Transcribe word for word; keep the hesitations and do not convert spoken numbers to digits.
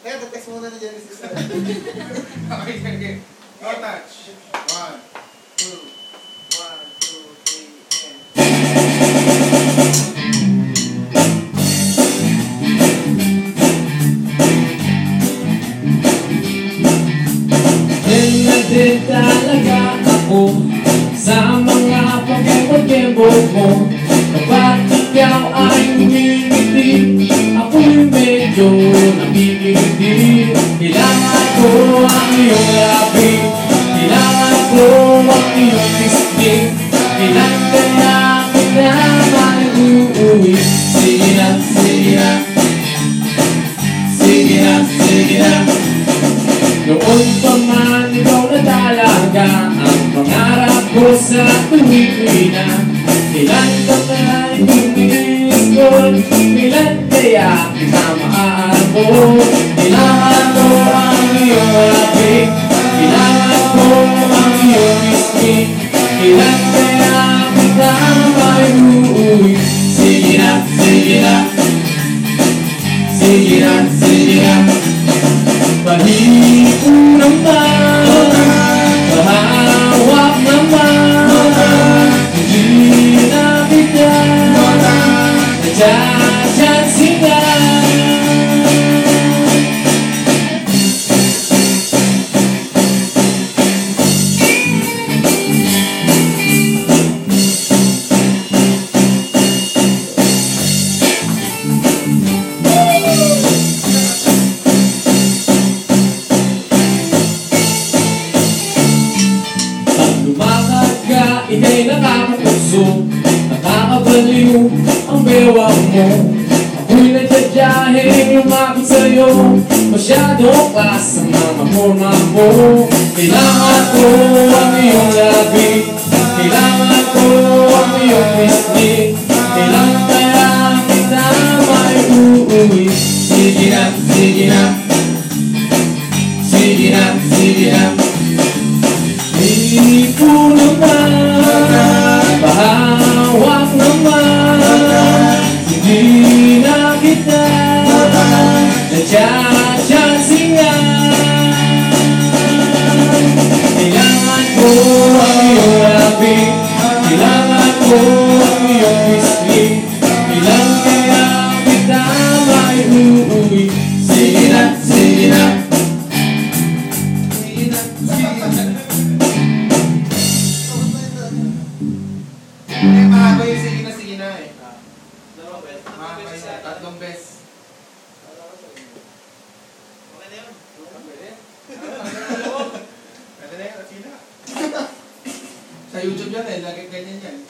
Kaya, text muna na Genesis. Okay, okay. No touch. One, two, One, two, three, and... Din talaga ako sa mga pagkakagebo mo. Kapag ikaw ay umingiti, ako'y medyo nakikiti. Kailangan ko ang iyong labi, kailangan ko ang iyong pisngi. Kailan kaya kita mag-uwi? Sige na, sige na, sige na, sige na. Noon pa man ikaw na talaga ang pangarap ko sa tuwing na. Kailan ka kaya ibigis ko? Kailan kaya kita maaabot? Kailangan ko ang iyong labig, kailangan ko ang iyong pisngi. Kailan kaya kita maiuwi? Sige na, sige na, sige na, sige na. Pahingin ko naman, pahawak naman, hindi na kita natsatsatsigan. Lumakad ka, ika'y nakakapuso, nakakabaliw ang bewang mo. Ako'y nagsadyahing lumapit sa'yo, masyadong klas ang mga forma mo. Kailangan ko ang iyong labi, kailangan ko ang iyong pisngi. Kailan kaya kita maiuwi? Sige na, sige na, sige na, sige na. Hindi ko naman, pahawak naman, hindi na kita natsatsatsigan. Kailangan ko ang iyong labi, kailangan ko ang iyong pisngi. Kailan kaya kita maiuwi? Sige na, sige na, sige na, sige na. Eh, mahaba yung sige na, sige na eh. Dalawang beses. Mahaba yung tatlong bes. Okay na yun. Pwede? Pwede na yun, sige na. Sa YouTube yan eh, lagi ganyan yan.